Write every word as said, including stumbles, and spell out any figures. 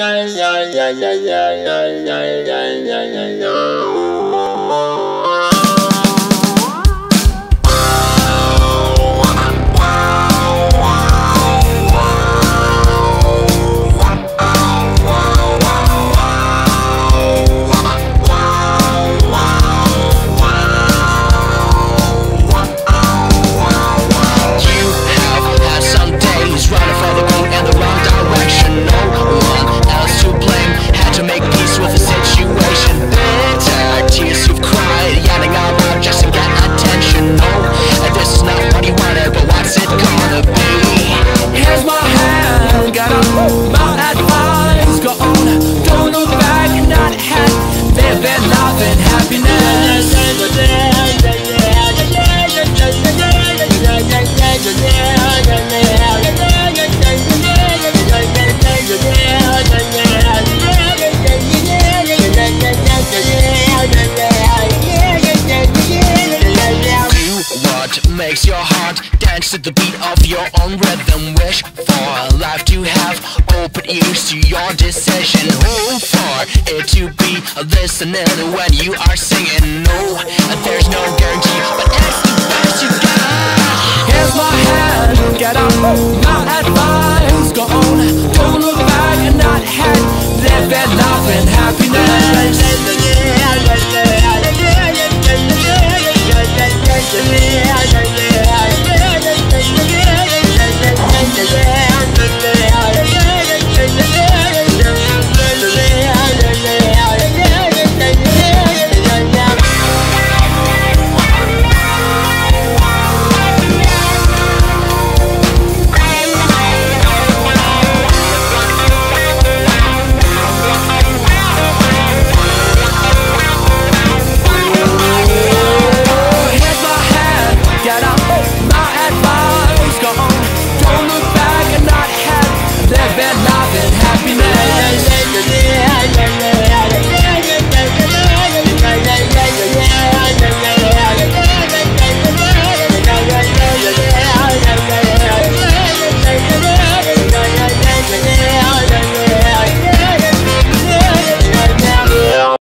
Makes your heart dance to the beat of your own rhythm. Wish for life to have open ears to your decision. Hope for it to be listening when you are singing. No, there's no guarantee, but it's the best you got. Here's my hand, get up, my advice, go on, don't